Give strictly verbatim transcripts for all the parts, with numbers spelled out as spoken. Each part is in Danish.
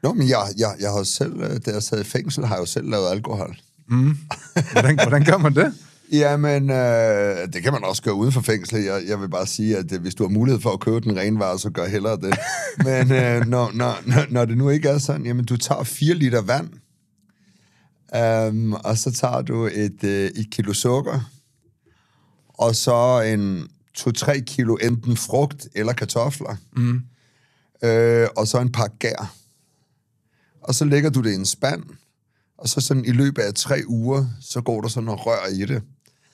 Nå, men jeg, jeg, jeg har selv, da jeg sad i fængsel, har jeg jo selv lavet alkohol. Mm. Hvordan, hvordan gør man det? Jamen, øh, det kan man også gøre uden for fængsel. Jeg, jeg vil bare sige, at øh, hvis du har mulighed for at købe den rene vare, så gør hellere det. Men øh, når, når, når det nu ikke er sådan, jamen du tager fire liter vand, um, og så tager du et, øh, et kilo sukker, og så en to-tre kilo enten frugt eller kartofler, Mm. øh, og så en pakke gær. Og så lægger du det i en spand, og så sådan i løbet af tre uger, så går der sådan noget rør i det.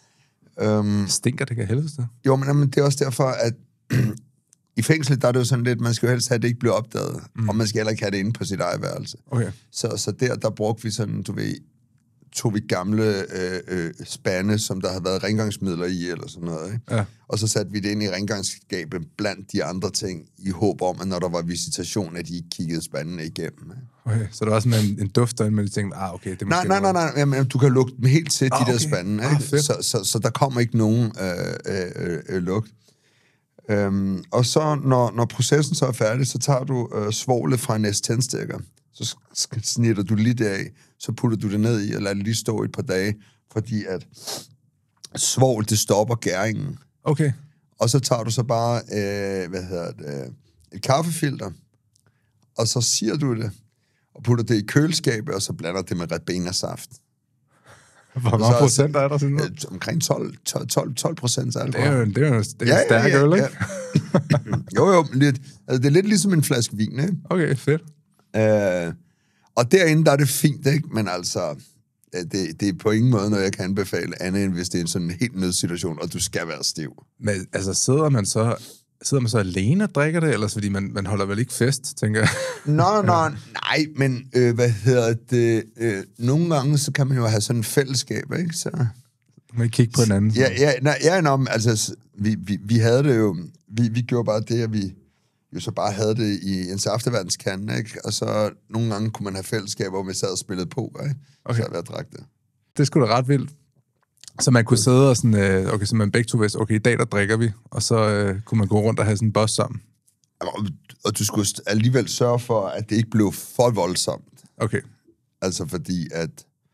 Um, Stinker det, kan helvedes det? jo, men, men det er også derfor, at i fængslet, der er det jo sådan lidt, man skal jo helst have, at det ikke bliver opdaget, mm. og man skal heller ikke have det inde på sit eget værelse. Okay. Så, så der, der brugte vi sådan, du ved, tog vi gamle øh, øh, spande, som der havde været rengøringsmidler i, eller sådan noget, ikke? Ja. Og så satte vi det ind i rengøringsskabet blandt de andre ting, i håb om, at når der var visitation, at de ikke kiggede spandene igennem. Ikke? Okay, så der var sådan en, en duft derinde, men de tænkte, ah, okay, det er Nej, måske nej, nej, nej, jamen, du kan lugte dem helt til, Ah, de der okay. spande, Ah, ikke? fedt. så, så, så der kommer ikke nogen øh, øh, øh, lugt. Øhm, og så, når, når processen så er færdig, så tager du øh, svovlet fra en næste tændstikker, så sk- snitter du lidt af, så putter du det ned i, og lader det lige stå et par dage, fordi at svovl, det stopper gæringen. Okay. Og så tager du så bare, øh, hvad hedder det, øh, et kaffefilter, og så siger du det, og putter det i køleskabet, og så blander det med Ribena-saft. Hvor mange så- procent er der sådan noget? Øh, omkring tolv, tolv, tolv procent Det alkohol. er jo, det er jo det er en stærk øl, ikke? jo, jo, lidt, altså, det er lidt ligesom en flaske vin, ikke? Okay, fedt. Øh, og derinde, der er det fint, ikke? Men altså, øh, det, det er på ingen måde noget, jeg kan anbefale, andet end hvis det er en sådan helt nødsituation, og du skal være stiv. Men altså, sidder man så, sidder man så alene og drikker det, eller fordi man, man holder vel ikke fest, tænker jeg? Nå, nå, nej, men øh, hvad hedder det? Øh, nogle gange, så kan man jo have sådan et fællesskab, ikke? Så... Man kigge på hinanden. Ja, ja, nej, ja nå, men altså, vi, vi, vi havde det jo, vi, vi gjorde bare det, at vi jo så bare havde det i en saftevandskande, ikke? Og så nogle gange kunne man have fællesskaber, hvor vi sad og spillede poker, ikke? Okay. Så jeg drak det. Det er sgu da ret vildt. Så man kunne sidde og sådan, øh, okay, så man begge to vidste, okay, i dag der drikker vi, og så øh, kunne man gå rundt og have sådan en boss sammen. Og, og du skulle alligevel sørge for, at det ikke blev for voldsomt. Okay. Altså fordi, at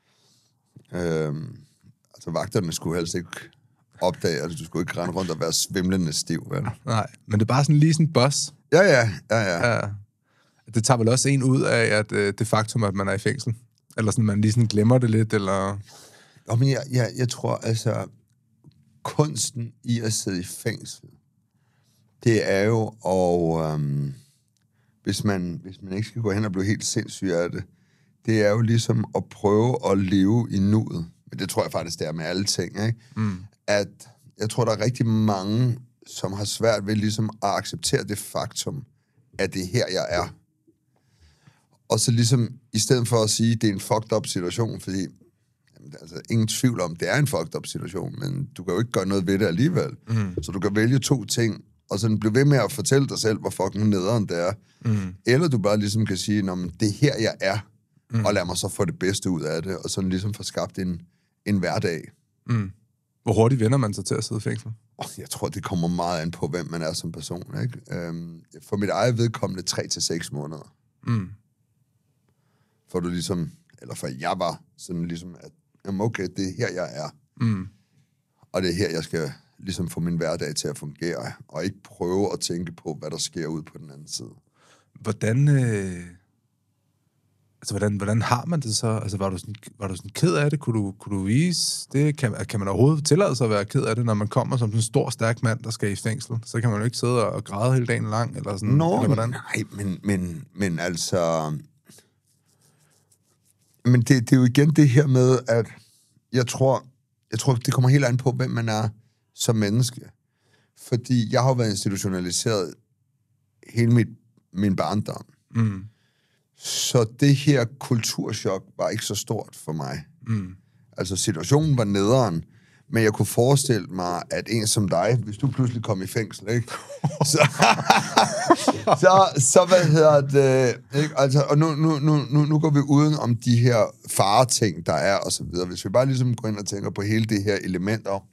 øh, altså vagterne skulle helst ikke opdage, at du skulle ikke rende rundt og være svimlende stiv, vel? Nej, men det er bare sådan lige sådan en boss. Ja, ja, ja, ja. Ja. Det tager vel også en ud af, at øh, det faktum, at man er i fængsel. Eller sådan, man lige sådan glemmer det lidt, eller... Nå, men jeg, jeg, jeg tror, altså, kunsten i at sidde i fængsel, det er jo, og øhm, hvis, man, hvis man ikke skal gå hen og blive helt sindssyg af det, det er jo ligesom at prøve at leve i nuet. Men det tror jeg faktisk, det er med alle ting, ikke? Mm. At jeg tror, der er rigtig mange, som har svært ved ligesom at acceptere det faktum, at det er her, jeg er. Og så ligesom, i stedet for at sige, at det er en fucked up situation, fordi jamen, altså, ingen tvivl om, det er en fucked up situation, men du kan jo ikke gøre noget ved det alligevel. Mm. Så du kan vælge to ting, og så blive ved med at fortælle dig selv, hvor fucking nederen det er. Mm. Eller du bare ligesom kan sige, at det er her, jeg er, mm. og lad mig så få det bedste ud af det, og sådan ligesom få skabt en, en hverdag. Mm. Hvor hurtigt vender man sig til at sidde i fængsel? Oh, jeg tror, det kommer meget an på, hvem man er som person. Ikke? Øhm, for mit eget vedkommende, tre til seks måneder. Mm. For du ligesom, eller for jeg var sådan ligesom, at jamen okay, det er her, jeg er. Mm. Og det er her, jeg skal ligesom få min hverdag til at fungere, og ikke prøve at tænke på, hvad der sker ud på den anden side. Hvordan, øh... altså, hvordan, hvordan har man det så? Altså, var du sådan, var du sådan ked af det? Kunne du, kunne du vise det? Kan, kan man overhovedet tillade sig at være ked af det, når man kommer som sådan en stor, stærk mand, der skal i fængsel? Så kan man jo ikke sidde og græde hele dagen lang, eller sådan, Nå, eller hvordan? nej, men, men, men altså... Men det, det er jo igen det her med, at jeg tror, jeg tror, det kommer helt an på, hvem man er som menneske. Fordi jeg har jo været institutionaliseret hele mit, min barndom. Mm. Så det her kulturschok var ikke så stort for mig. Mm. Altså, situationen var nederen, men jeg kunne forestille mig, at en som dig, hvis du pludselig kom i fængsel, ikke? Så, så, så hvad hedder det, ikke? Altså, og nu, nu, nu, nu, nu går vi uden om de her fareting, der er, og så videre. Hvis vi bare ligesom går ind og tænker på hele det her elementer,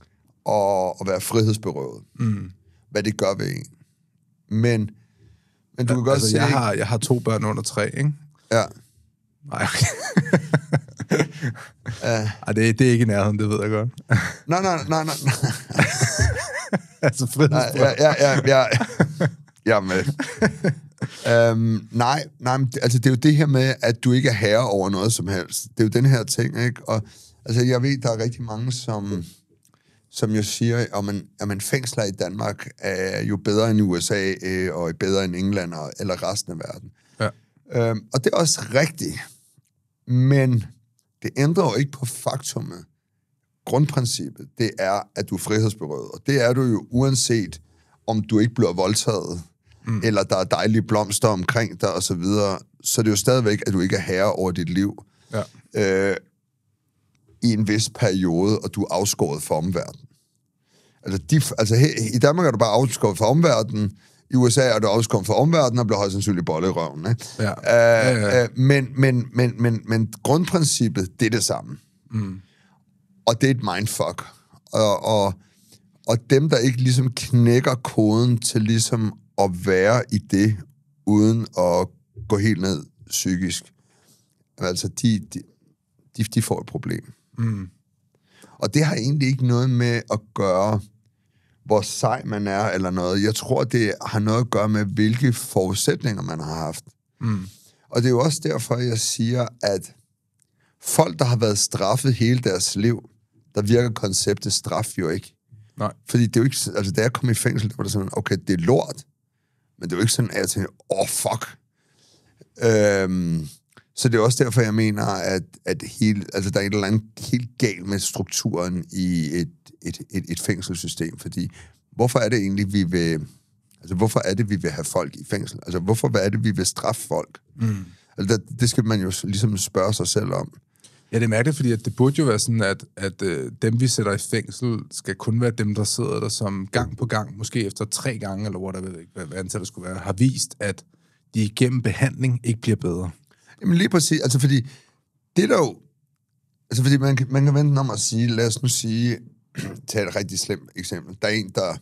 og, og være frihedsberøvet, Mm. hvad det gør ved en. Men, Men du kan godt altså, se... jeg har, jeg har to børn under tre, ikke? Ja. Nej, okay. uh, Ej, det, det er ikke i nærheden, det ved jeg godt. nej, nej, nej, nej. altså, frihedsbrød. Ja, ja, ja, ja. Jeg er med. um, nej, nej, altså det er jo det her med, at du ikke er herre over noget som helst. Det er jo den her ting, ikke? Og altså, jeg ved, der er rigtig mange, som, som jo siger, at man, at man fængsler i Danmark er jo bedre end U S A, øh, og bedre end England, og, eller resten af verden. Ja. Um, og det er også rigtigt. Men det ændrer jo ikke på faktummet. Grundprincippet, det er, at du er frihedsberøvet. Og det er du jo uanset, om du ikke bliver voldtaget, mm. eller der er dejlige blomster omkring dig, og så videre. Så det er jo stadigvæk, at du ikke er herre over dit liv. Ja. Øh, I en vis periode, og du er afskåret fra omverdenen. Altså, de, altså her, i Danmark er du bare afskåret fra omverdenen. I U S A er du afskåret fra omverdenen, og bliver højst sandsynligt bolle i røven. Ikke? Ja. Øh, ja, ja. Øh, men, men, men, men, men grundprincippet, det er det samme. Mm. Og det er et mindfuck. Og, og, og dem, der ikke ligesom knækker koden til ligesom at være i det, uden at gå helt ned psykisk, altså, de, de, de, de får et problem. Mm. Og det har egentlig ikke noget med at gøre, hvor sej man er, eller noget. Jeg tror, det har noget at gøre med, hvilke forudsætninger man har haft. Mm. Og det er jo også derfor, jeg siger, at folk, der har været straffet hele deres liv, der virker konceptet straf jo ikke. Nej. Fordi det er jo ikke... Altså, da jeg kom i fængsel, der var det sådan, okay, det er lort. Men det er jo ikke sådan, at jeg tænkte, åh, oh, fuck. Øhm, så det er også derfor, jeg mener, at, at hele, altså, der er et eller andet helt galt med strukturen i et, et, et, et fængselssystem. Fordi, hvorfor er det egentlig, vi vil... Altså, hvorfor er det, vi vil have folk i fængsel? Altså, hvorfor er det, vi vil straffe folk? Mm. Altså, det, det skal man jo ligesom spørge sig selv om. Ja, det er mærkeligt, fordi at det burde jo være sådan, at, at øh, dem, vi sætter i fængsel, skal kun være dem, der sidder der, som gang på gang, måske efter tre gange, eller whatever, hvad, hvad antallet skulle være, har vist, at de igennem behandling ikke bliver bedre. Jamen lige præcis, altså fordi, det er der jo, altså fordi man, man kan vente om at sige, lad os nu sige, tage et rigtig slemt eksempel, der er en, der,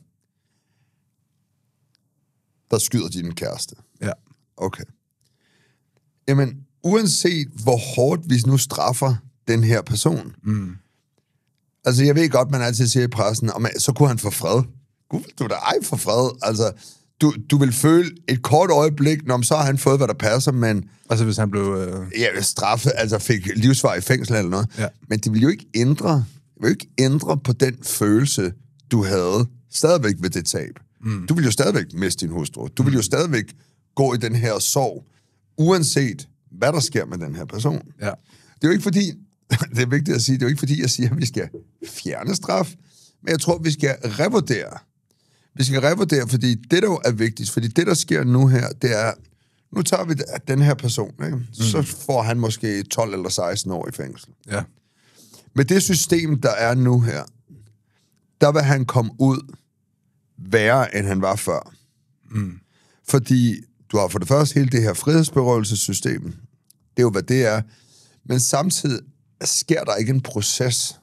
der skyder din kæreste. Ja. Okay. Jamen, uanset hvor hårdt vi nu straffer den her person. Mm. Altså, jeg ved godt, man altid siger i pressen, og man, så kunne han få fred. Gud, du da ej for fred. Altså, du, du vil føle et kort øjeblik, når så har han fået, hvad der passer, men... Altså, hvis han blev... Øh... Ja, straffet, altså fik livsvar i fængsel eller noget. Ja. Men det vil jo ikke ændre, det vil jo ikke ændre på den følelse, du havde stadigvæk ved det tab. Mm. Du vil jo stadigvæk miste din hustru. Du vil jo stadigvæk gå i den her sorg, uanset hvad der sker med den her person. Ja. Det er jo ikke fordi, det er vigtigt at sige, det er jo ikke fordi, jeg siger, at vi skal fjerne straf, men jeg tror, vi skal revurdere. Vi skal revurdere, fordi det, der jo er vigtigt, fordi det, der sker nu her, det er, nu tager vi den her person, ikke? Mm. Så får han måske tolv eller seksten år i fængsel. Ja. Med det system, der er nu her, der vil han komme ud værre, end han var før. Mm. Fordi du har for det første hele det her frihedsberøvelsessystem. Det er jo, hvad det er. Men samtidig sker der ikke en proces,